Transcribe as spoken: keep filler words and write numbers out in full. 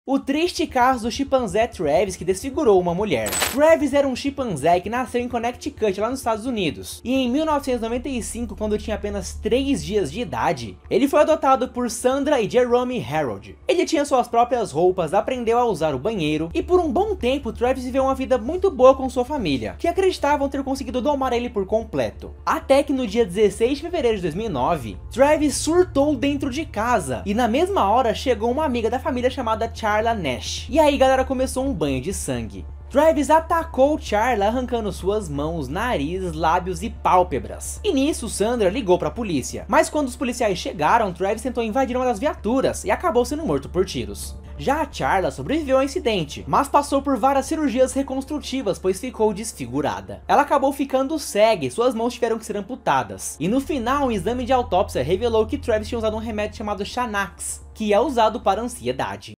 O triste caso do chimpanzé Travis que desfigurou uma mulher. Travis era um chimpanzé que nasceu em Connecticut, lá nos Estados Unidos. E em mil novecentos e noventa e cinco, quando tinha apenas três dias de idade, ele foi adotado por Sandra e Jerome Harold. Ele tinha suas próprias roupas, aprendeu a usar o banheiro, e por um bom tempo Travis viveu uma vida muito boa com sua família, que acreditavam ter conseguido domar ele por completo. Até que no dia dezesseis de fevereiro de dois mil e nove, Travis surtou dentro de casa, e na mesma hora chegou uma amiga da família chamada Charla Nash. E aí galera, começou um banho de sangue. Travis atacou Charla arrancando suas mãos, nariz, lábios e pálpebras. E nisso Sandra ligou para a polícia. Mas quando os policiais chegaram, Travis tentou invadir uma das viaturas e acabou sendo morto por tiros. Já a Charla sobreviveu ao incidente, mas passou por várias cirurgias reconstrutivas, pois ficou desfigurada. Ela acabou ficando cega e suas mãos tiveram que ser amputadas. E no final, um exame de autópsia revelou que Travis tinha usado um remédio chamado Xanax, que é usado para ansiedade.